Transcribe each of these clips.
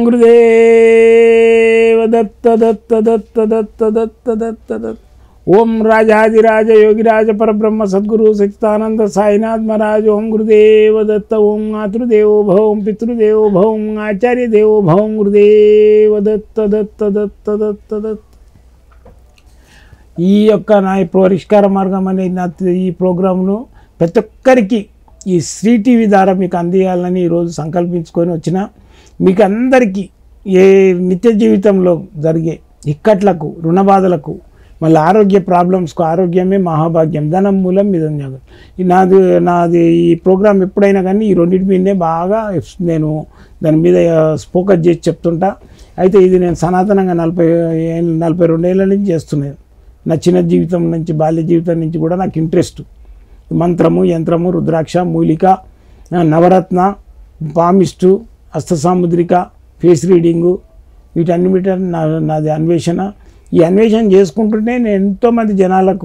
गुरुदेव दत्त दत्त दत्त दत्त दत्त दत्त दत्त। ओम राजाधिराज योगिराज परब्रह्म सद्गुरु सच्चिदानंद साईनाथ महाराज। ओम गुरुदेव दत्त। ओम मातृदेवो भव, ओम पितृदेवो भव, ओम आचार्य देवो भव। ओम गुरुदेव दत्त दत्त दत्त दत्त दत्त। ఈ యొక్క నా పరిష్కార మార్గం అనే నా ఈ ప్రోగ్రామ్ను ప్రతి ఒక్కరికి ఈ శ్రీ టీవీ ద్వారా మీకు అందియాలని ఈరోజు సంకల్పించుకొని వచ్చిన మీకు అందరికీ ఏ నిత్య జీవితంలో జరిగే ఇక్కట్లకు, రుణబాధలకు, మళ్ళీ ఆరోగ్య ప్రాబ్లమ్స్కు ఆరోగ్యమే మహాభాగ్యం, ధనం మూలం మిదం జ్ఞానం. నాది ఈ ప్రోగ్రాం ఎప్పుడైనా కానీ ఈ రెండింటి మీదనే బాగా నేను దాని మీద ఫోకస్ చేసి చెప్తుంటా. అయితే ఇది నేను సనాతనంగా 42 ఏళ్ళ నుంచి చేస్తున్నాను. నా చిన్న జీవితం నుంచి, బాల్య జీవితం నుంచి కూడా నాకు ఇంట్రెస్ట్. మంత్రము, యంత్రము, రుద్రాక్ష, మూలిక, నవరత్న, పామిస్టు, హస్తసాముద్రిక, ఫేస్ రీడింగు, వీటన్నిటి నాది అన్వేషణ. ఈ అన్వేషణ చేసుకుంటుంటే నేను ఎంతోమంది జనాలకు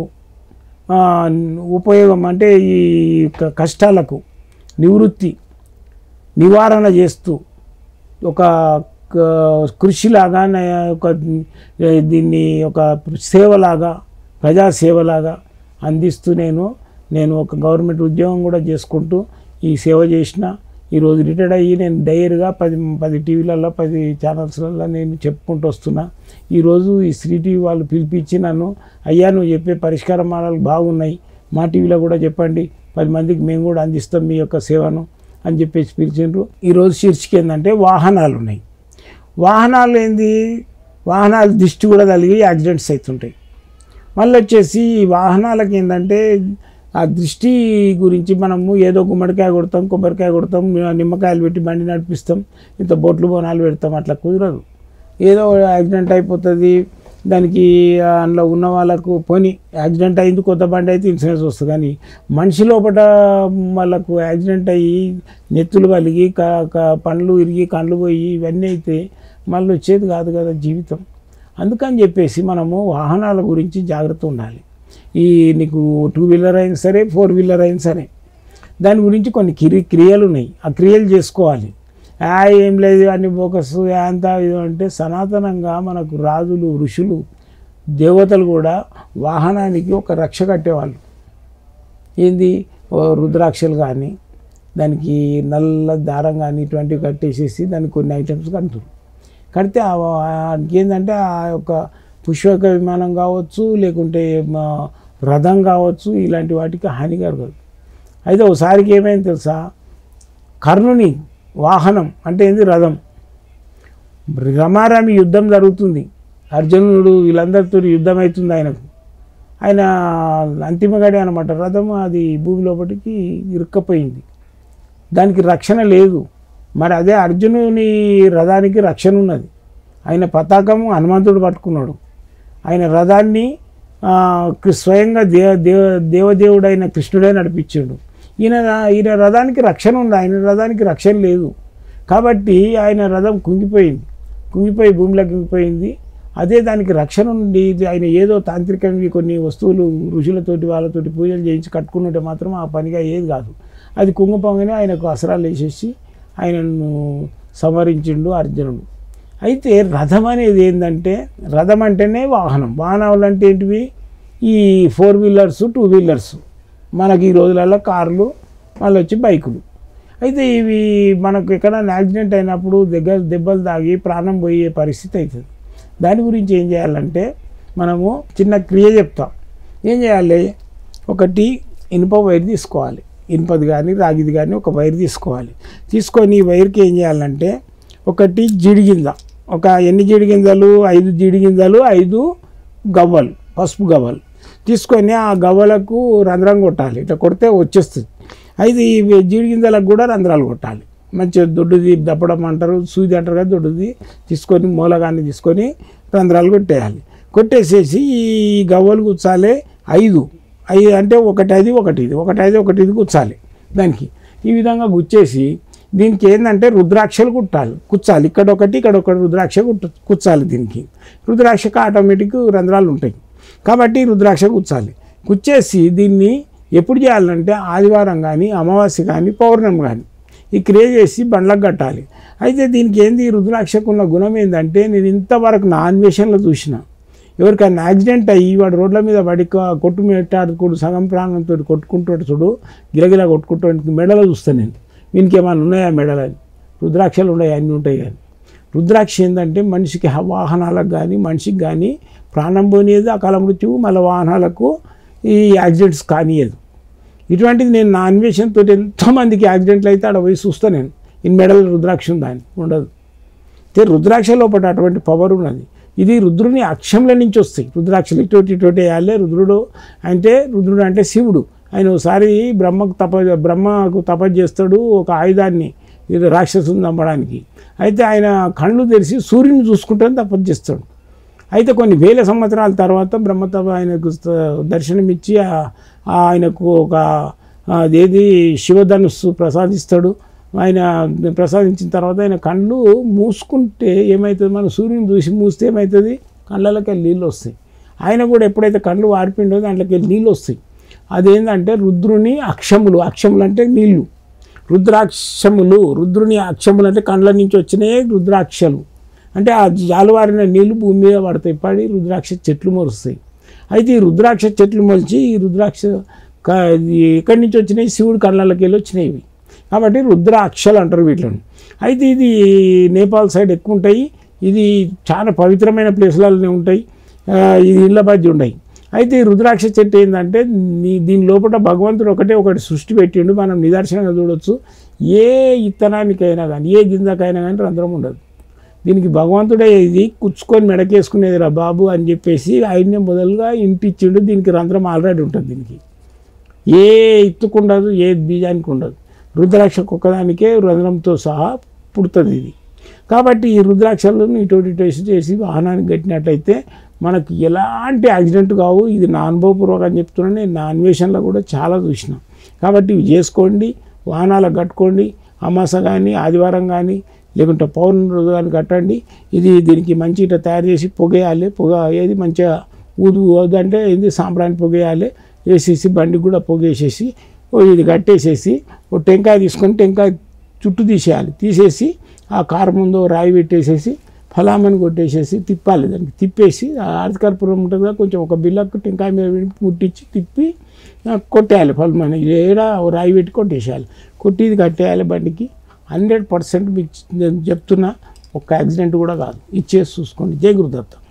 ఉపయోగం, అంటే ఈ కష్టాలకు నివృత్తి నివారణ చేస్తూ ఒక కృషిలాగా, ఒక దీన్ని ఒక సేవలాగా, ప్రజాసేవలాగా అందిస్తూ నేను ఒక గవర్నమెంట్ ఉద్యోగం కూడా చేసుకుంటూ ఈ సేవ చేసిన. ఈరోజు రిటైర్డ్ అయ్యి నేను డైరీగా 10 టీవీలలో 10 ఛానల్స్లలో నేను చెప్పుకుంటూ వస్తున్నా. ఈరోజు ఈ శ్రీ టీవీ వాళ్ళు పిలిపించి నన్ను, అయ్యా నువ్వు చెప్పే పరిష్కార మార్గాలు బాగున్నాయి, మా టీవీలో కూడా చెప్పండి, 10 మందికి మేము కూడా అందిస్తాం మీ యొక్క సేవను అని చెప్పేసి పిలిచిండ్రు. ఈరోజు శీర్షిక ఏంటంటే వాహనాలు ఉన్నాయి. వాహనాలు ఏంది, వాహనాలు దిష్టి కూడా తగిలి యాక్సిడెంట్స్ అవుతుంటాయి. మళ్ళీ వచ్చేసి ఈ వాహనాలకి ఏంటంటే ఆ దృష్టి గురించి మనము ఏదో గుమ్మడికాయ కొడతాం, కొబ్బరికాయ కొడతాం, నిమ్మకాయలు పెట్టి బండి నడిపిస్తాం, ఇంత బొట్లు బోనాలు పెడతాం. అట్లా కుదరదు. ఏదో యాక్సిడెంట్ అయిపోతుంది, దానికి అందులో ఉన్న వాళ్ళకు పోని యాక్సిడెంట్ అయింది, కొత్త బండి అయితే ఇన్సూరెన్స్ వస్తుంది. కానీ మనిషి లోపల వాళ్ళకు యాక్సిడెంట్ అయ్యి నెత్తులు కలిగి పండ్లు ఇరిగి కండ్లు పోయి ఇవన్నీ అయితే మళ్ళీ వచ్చేది కాదు కదా జీవితం. అందుకని చెప్పేసి మనము వాహనాల గురించి జాగ్రత్త ఉండాలి. ఈ నీకు 2 వీలర్ అయినా సరే, 4 వీలర్ అయినా సరే, దాని గురించి కొన్ని క్రియలు ఉన్నాయి. ఆ క్రియలు చేసుకోవాలి. ఏం లేదు అన్ని బోకస్ అంతా ఇది అంటే, సనాతనంగా మనకు రాజులు, ఋషులు, దేవతలు కూడా వాహనానికి ఒక రక్ష కట్టేవాళ్ళు. ఏంది, రుద్రాక్షలు కానీ, దానికి నల్ల దారం కానీ ఇటువంటివి కట్టేసేసి దానికి కొన్ని ఐటమ్స్ కడితే ఏంటంటే ఆ యొక్క పుష్పక విమానం కావచ్చు, లేకుంటే రథం కావచ్చు, ఇలాంటి వాటికి హాని కలగదు. అయితే ఒకసారికి ఏమైంది తెలుసా, కర్ణుని వాహనం అంటే ఏంది, రథం. రమారామి యుద్ధం జరుగుతుంది, అర్జునుడు వీళ్ళందరితో యుద్ధం అవుతుంది. ఆయన అంతిమగాడే అనమాట. రథం అది భూమి లోపలికి ఇరుక్కపోయింది, దానికి రక్షణ లేదు. మరి అదే అర్జునుని రథానికి రక్షణ ఉన్నది. ఆయన పతాకము హనుమంతుడు పట్టుకున్నాడు. ఆయన రథాన్ని స్వయంగా దేవదేవుడైన కృష్ణుడే నడిపించాడు. ఈయన రథానికి రక్షణ ఉంది, ఆయన రథానికి రక్షణ లేదు. కాబట్టి ఆయన రథం కుంగిపోయి భూమిలో కుంగిపోయింది. అదే దానికి రక్షణ ఉండి ఆయన ఏదో తాంత్రికంగా కొన్ని వస్తువులు ఋషులతోటి వాళ్ళతోటి పూజలు చేయించి కట్టుకున్నట్టే మాత్రం ఆ పనిగా ఏది కాదు. అది కుంగిపోగానే ఆయనకు అసరాలు వేసేసి ఆయనను సంహరించిండు అర్జునుడు. అయితే రథం అనేది ఏంటంటే, రథం అంటేనే వాహనం. వాహనాలు అంటే ఏంటివి, ఈ 4 వీలర్స్, 2 వీలర్స్, మనకి ఈ రోజులలో కార్లు, మళ్ళీ వచ్చి బైకులు. అయితే ఇవి మనకు ఎక్కడైనా యాక్సిడెంట్ అయినప్పుడు దెబ్బలు తాగి ప్రాణం పోయే పరిస్థితి అవుతుంది. దాని గురించి ఏం చేయాలంటే, మనము చిన్న క్రియ చెప్తాం. ఏం చేయాలి, ఒకటి ఇనుప వైర్ తీసుకోవాలి, ఇనుపది కానీ రాగిది కానీ ఒక వైర్ తీసుకోవాలి. తీసుకొని ఈ వైర్కి ఏం చేయాలంటే, ఒకటి జీడిగింజ, ఒక ఎన్ని జీడిగింజలు, 5 జీడిగింజలు, 5 గవ్వలు, పసుపు గవ్వలు తీసుకొని ఆ గవ్వలకు రంధ్రం కొట్టాలి. ఇట్లా కొడితే వచ్చేస్తుంది. అయితే ఈ జీడిగింజలకు కూడా రంధ్రాలు కొట్టాలి. మంచిగా దొడ్డుది దప్పడం అంటారు, సూది అంటారు కదా, దొడ్డుది తీసుకొని మూలగాన్ని తీసుకొని రంధ్రాలు కొట్టేయాలి. కొట్టేసేసి ఈ గవ్వలు గుచ్చాలి 5 అంటే ఒకటి అది గుచ్చాలి. దానికి ఈ విధంగా గుచ్చేసి దీనికి ఏంటంటే రుద్రాక్షలు కుచ్చాలి. ఇక్కడ ఒకటి రుద్రాక్ష కుచ్చాలి. దీనికి రుద్రాక్షకు ఆటోమేటిక్ రంధ్రాలు ఉంటాయి కాబట్టి రుద్రాక్ష కుచ్చేసి దీన్ని ఎప్పుడు చేయాలంటే ఆదివారం కానీ, అమావాస్య కానీ, పౌర్ణమి కానీ, ఈ క్రే చేసి బండ్లకు కట్టాలి. అయితే దీనికి ఏంది రుద్రాక్షకు ఉన్న గుణం ఏంటంటే, నేను ఇంతవరకు నా అన్వేషణలో చూసిన, ఎవరికైనా యాక్సిడెంట్ అయ్యి వాడు రోడ్ల మీద పడి కొట్టు మెట్టాడుకోడు సగం ప్రాణంతో కొట్టుకుంటాడు చూడు, గిలగిలా కొట్టుకుంటాడు, మెడలో చూస్తాను నేను, వీనికి ఏమైనా ఉన్నాయా మెడలని, రుద్రాక్షలు ఉన్నాయి, అన్నీ ఉంటాయి. కానీ రుద్రాక్ష ఏంటంటే మనిషికి వాహనాలకు కానీ మనిషికి కానీ ప్రాణం పోనీయదు, అకాల మృత్యువు, మళ్ళీ వాహనాలకు ఈ యాక్సిడెంట్స్ కానియదు. ఇటువంటిది నేను నా అన్వేషణతో ఎంతోమందికి యాక్సిడెంట్లు అయితే ఆడ పోయి చూస్తాను నేను, ఈ మెడలో రుద్రాక్ష ఉందా అని, ఉండదు. రుద్రాక్ష లోపల అటువంటి పవర్ ఉన్నది. ఇది రుద్రుని అక్షంల నుంచి వస్తాయి రుద్రాక్షలు, ఇటువంటి వేయాలి. రుద్రుడు అంటే శివుడు. ఆయన ఒకసారి బ్రహ్మకు తపస్సు చేస్తాడు ఒక ఆయుధాన్ని ఇది రాక్షసుని చంపడానికి. అయితే ఆయన కళ్ళు తెరిచి సూర్యుని చూసుకుంటాను తపస్సు చేస్తాడు. అయితే కొన్ని వేల సంవత్సరాల తర్వాత బ్రహ్మతప ఆయనకు దర్శనమిచ్చి ఆయనకు ఒక అదేది శివధనుస్సు ప్రసాదిస్తాడు. ఆయన ప్రసాదించిన తర్వాత ఆయన కళ్ళు మూసుకుంటే ఏమవుతుంది, మన సూర్యుని చూసి మూస్తే ఏమవుతుంది, కళ్ళలోకి వెళ్ళి నీళ్ళు వస్తాయి. ఆయన కూడా ఎప్పుడైతే కళ్ళు వారిపిండో దాంట్లోకి వెళ్ళి నీళ్ళు వస్తాయి. అదేంటంటే రుద్రుని అక్షములు, అక్షములు అంటే నీళ్ళు, రుద్రాక్షములు, రుద్రుని అక్షములు అంటే కళ్ళ నుంచి వచ్చినాయి రుద్రాక్షలు. అంటే ఆ జాలువారిన నీళ్ళు భూమి మీద పడతాయి, పడి రుద్రాక్ష చెట్లు మొలుస్తాయి. అయితే ఈ రుద్రాక్ష చెట్లు మొలిచి ఈ రుద్రాక్ష ఎక్కడి నుంచి వచ్చినాయి, శివుడు కళ్ళకి వెళ్ళి వచ్చినాయి ఇవి. కాబట్టి రుద్రాక్షలు అంటారు వీటిని. అయితే ఇది నేపాల్ సైడ్ ఎక్కువ ఉంటాయి, ఇది చాలా పవిత్రమైన ప్లేస్లలోనే ఉంటాయి, ఇది ఇళ్ళ మధ్య ఉన్నాయి. అయితే ఈ రుద్రాక్ష చెట్టు ఏంటంటే దీని లోపల భగవంతుడు ఒకటి సృష్టి పెట్టిండు, మనం నిదర్శనంగా చూడవచ్చు. ఏ ఇత్తనానికైనా కానీ ఏ గింజకైనా కానీ రంధ్రం ఉండదు. దీనికి భగవంతుడే ఇది కుచ్చుకొని మెడకేసుకునేది రా బాబు అని చెప్పేసి ఆయన్నే మొదలుగా ఇంటిచ్చిండు. దీనికి రంధ్రం ఆల్రెడీ ఉంటుంది, దీనికి ఏ ఇత్తుకుండదు, ఏ బీజానికి ఉండదు. రుద్రాక్షకు ఒక్కదానికే రంధ్రంతో సహా పుడుతుంది ఇది. కాబట్టి ఈ రుద్రాక్షలను ఇటువంటి టెస్ట్ చేసి వాహనానికి కట్టినట్లయితే మనకు ఎలాంటి యాక్సిడెంట్ కావు. ఇది నా అనుభవపూర్వకం అని చెప్తున్నాను, నేను నా అన్వేషణలో కూడా చాలా చూసినా. కాబట్టి ఇవి చేసుకోండి, వాహనాలకు కట్టుకోండి, అమాస కానీ ఆదివారం కానీ లేకుంటే పౌర్ణమి రోజు కానీ కట్టండి. దీనికి మంచి ఇట్లా తయారు చేసి పొగేయాలి. ఏది మంచిగా ఊదంటే ఏంది సాంబ్రాన్ని పొగేయాలి, వేసేసి బండికి కూడా పొగేసేసి ఇది కట్టేసేసి ఒక టెంకాయ తీసుకొని టెంకాయ చుట్టూ తీసేసి ఆ కారు ముందు రాయి పెట్టేసేసి ఫలామని కొట్టేసేసి తిప్పాలి. దానికి తిప్పేసి ఆర్థకర్పూరం ఉంటుంది కొంచెం ఒక బిల్లకు టెంకాయ మీద ముట్టించి తిప్పి కొట్టేయాలి. ఫలమని ఏడా రాయి పెట్టి కొట్టేసేయాలి. కొట్టి ఇది కట్టేయాలి బండికి. 100% మీకు చెప్తున్నా, ఒక్క యాక్సిడెంట్ కూడా కాదు. ఇది చేసి చూసుకోండి. జై గురుదత్త.